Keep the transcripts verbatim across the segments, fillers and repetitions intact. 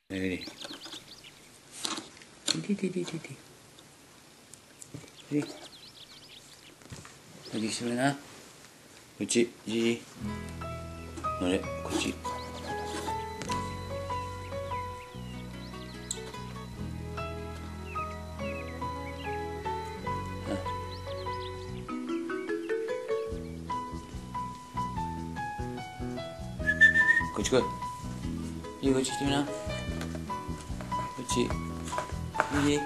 Ready. Lagi sana. Kucing, ji. Nolak kucing. Kucing, ji kucing tu mana? Kucing, ji.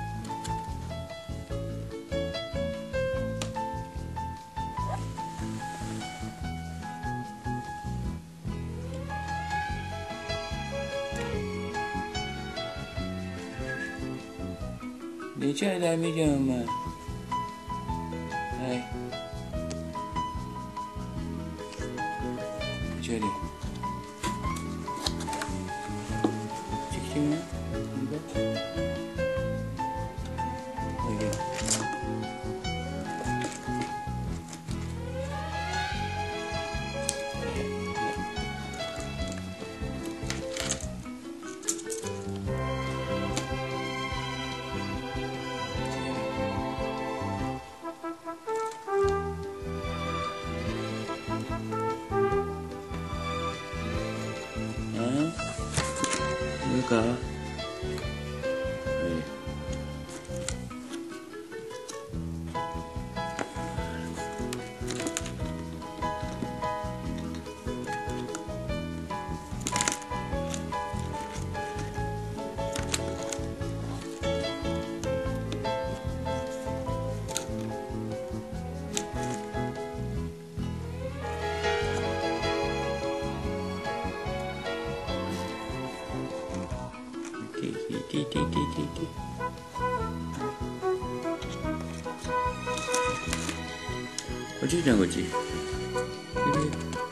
Dia cakap dah ambil jam. Hai. Cari. Cik-cik mana? Nampak? Okey. Buka. Hey. Ti ti ti ti ti. Kucing jangan kucing. Ini.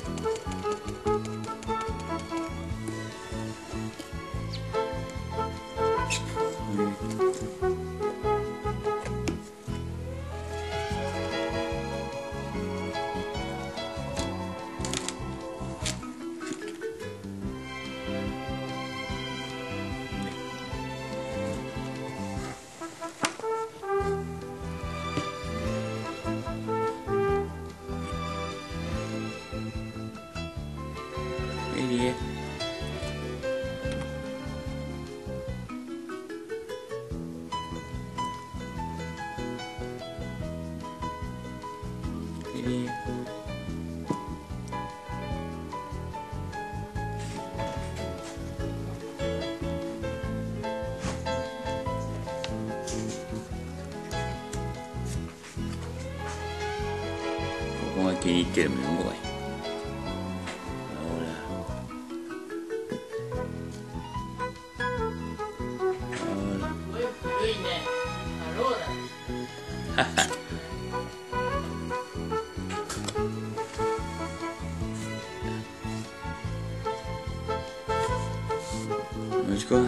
Ini. Ini. Kau nak kini kira menunggu eh. Let's go.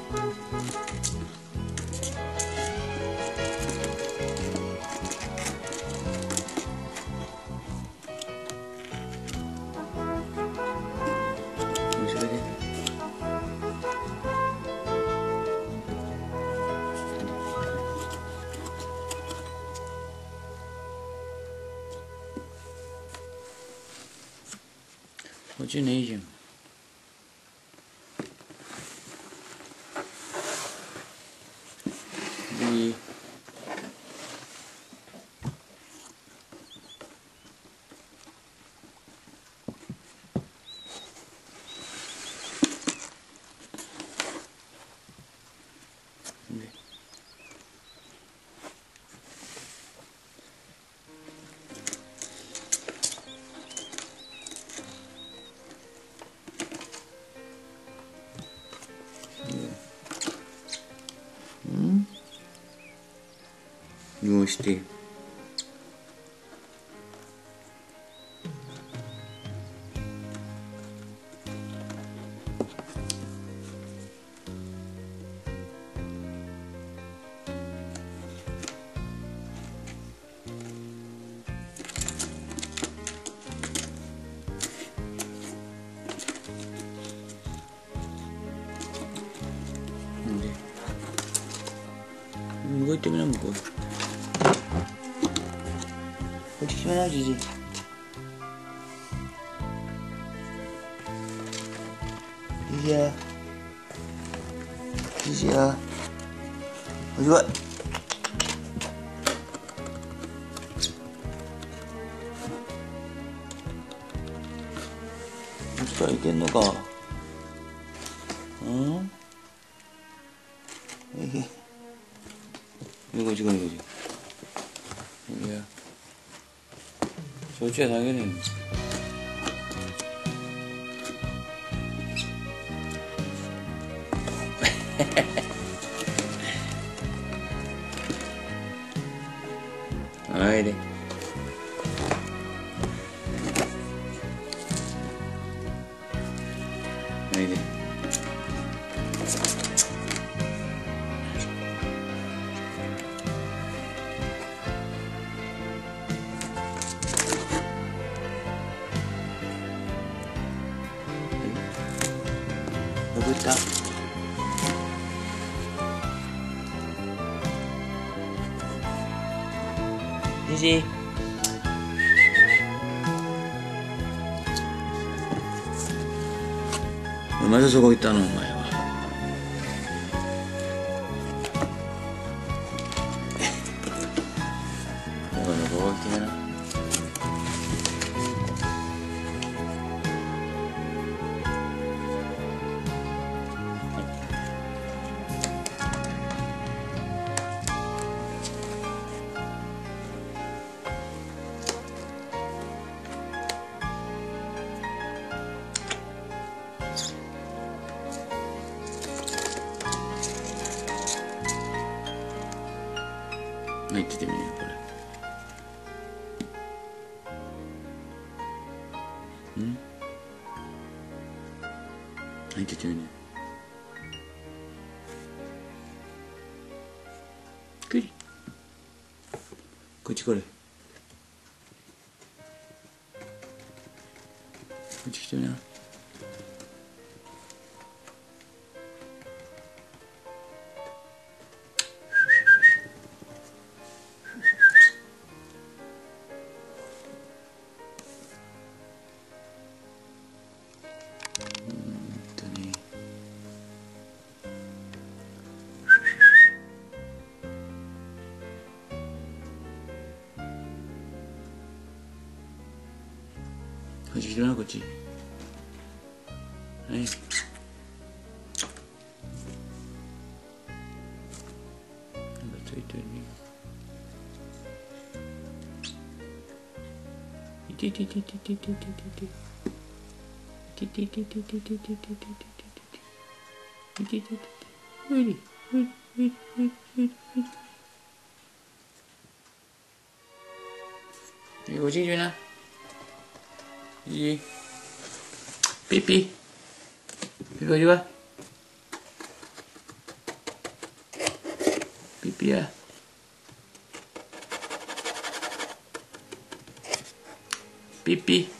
What's your name? The Hmm? You want to stay? 行ってみな、向こう。こっち来てみな、じじい。じじや。じじや。おじわい。こっちから行けんのか。うん。えへ。こっちこっちこっち。いや。そっちは投げねえの。おいで。おいで。どこ行った？じじい。またそこ行ったの、お前は。だからここ来てな。入っててみよう、これ。ん？入っててみね。くり。こっちこれ。こっち来てみな。こっち来てな、こっち。はい。なんかついてるね。いててててててててて。いてててててててててててて。いてててて。おいで。おいで。おいで。おいで。おいで。おじいじゃな。いい。ピッピ。ピコリは。ピッピや。ピッピ。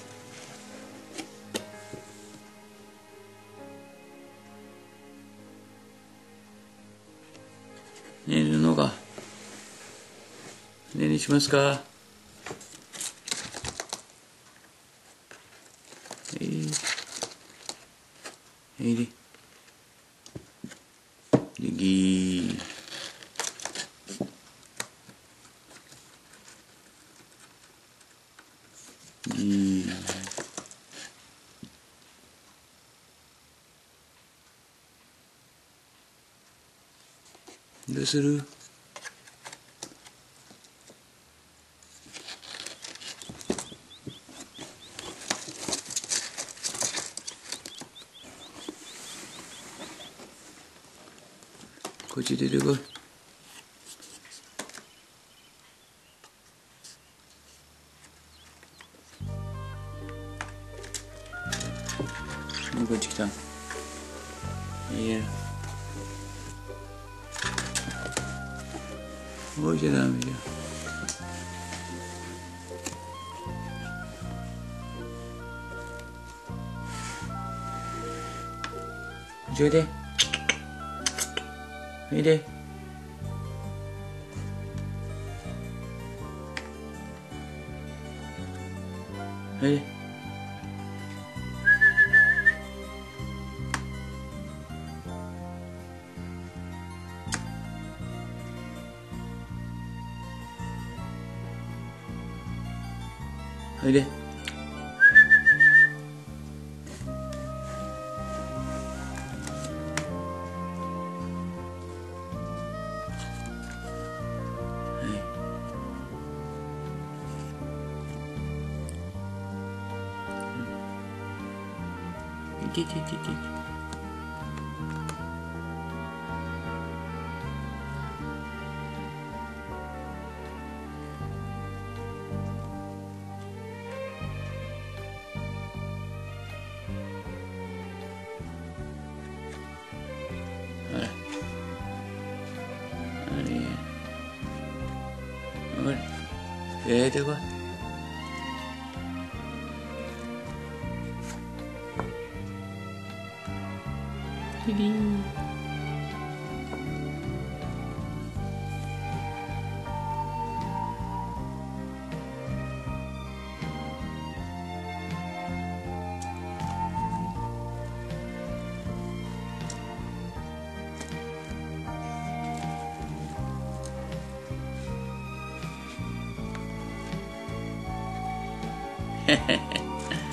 寝るのか。寝にしますか。えい。えいで。でぎー。ぎー。どうする？こっち出てこい。こっち来た。いいや。置いちゃダメじゃん。おいで。おいで。 おいで。おいで。いけいけいけいけ。ほら。あれ。ほら。出てこい。キリン。へへへ。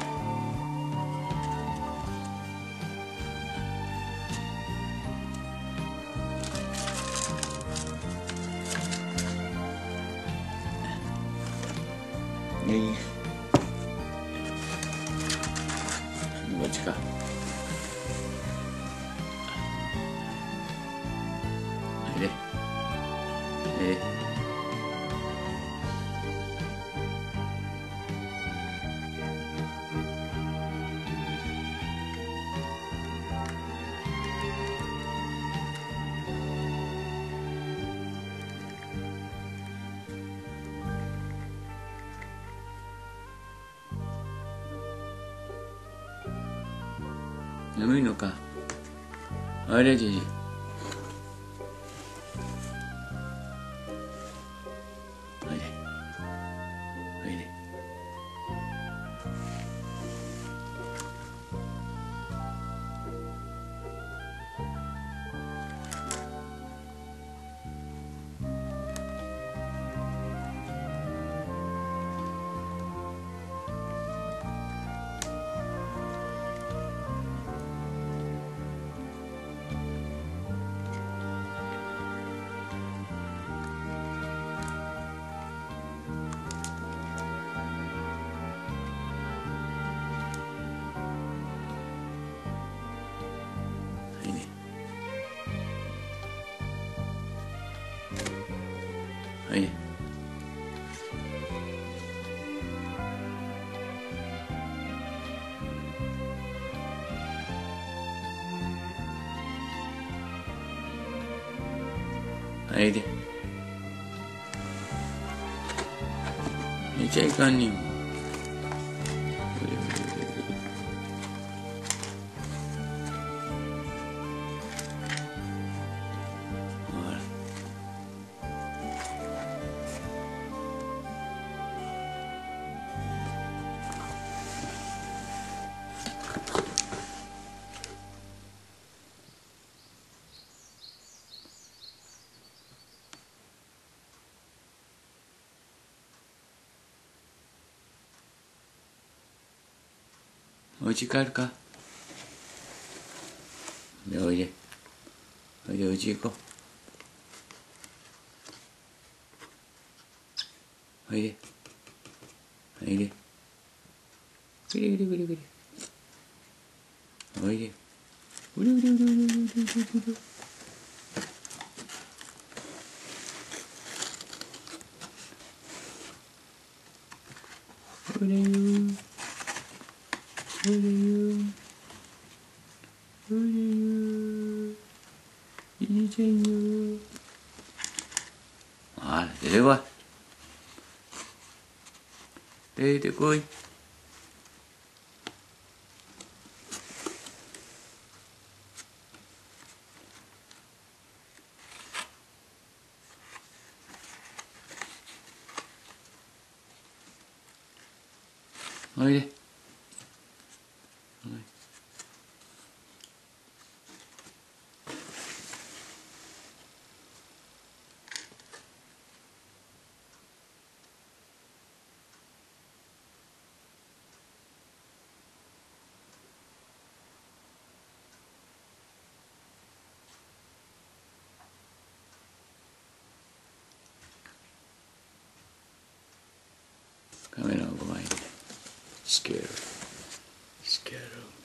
ねえ。こっちか。おいで。おいで。眠いのか。おいで、じじ。おいで。おいで。おいで。おいで。寝ちゃいかんねん。お家帰るか。でおいで。おいで、うち行こう。おいで。おいで。ぐりぐりぐりぐり。おいで。ぐりぐりぐりぐりぐりぐりぐり。おいでよ。おいでよ。おいでよ。いいじゃんよ。あら、出てこい。出てこい。 おいで。カメラの前にスケールスケー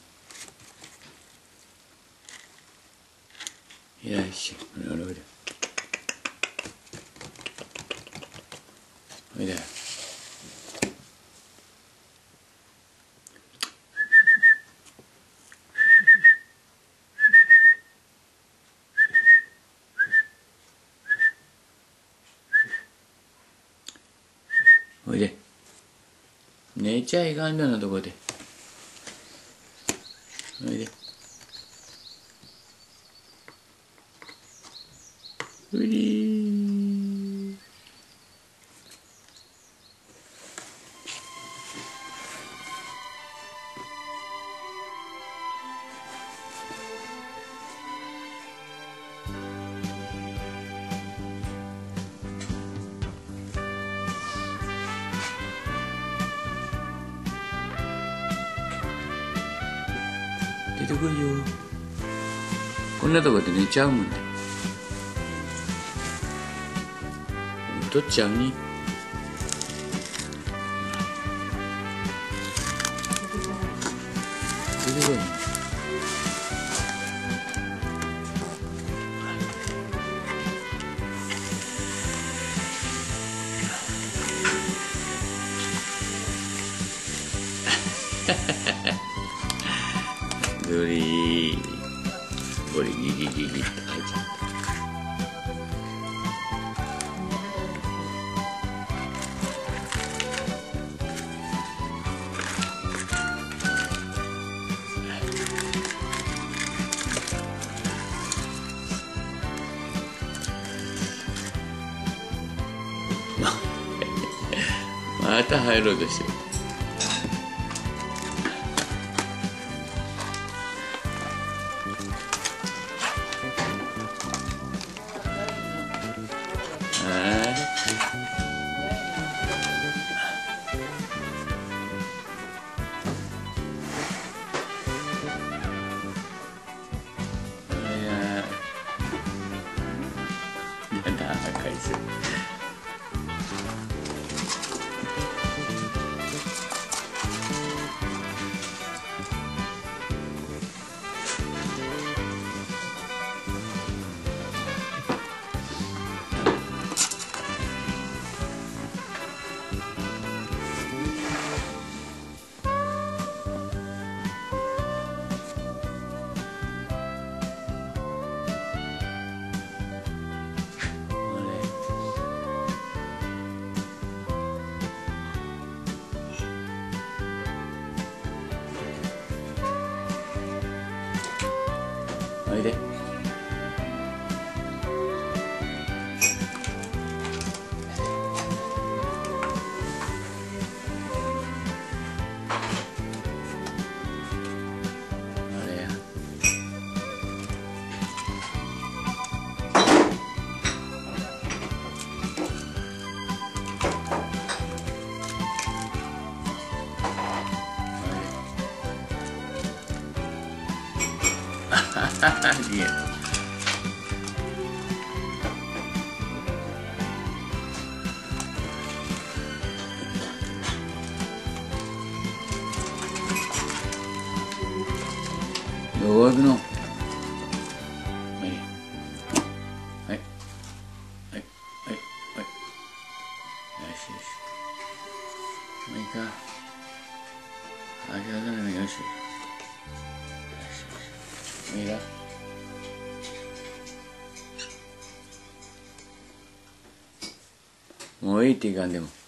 ルいらっしゃい。おいでおいでおいで。おいで。寝ちゃいかんようなとこで。おいで。うりー。出てこいよ。こんなとこで寝ちゃうもんね。取っちゃうに。出てこい。ゴリゴリギギギギって開いちゃった。また入ろうとしてる。また破壊する。おいで。あれや。いや。どこ行くの？はいはいはいはいはい。よしよし。もういいか。諦めないよし。よしよし。もういいか。もういいっていかんでも。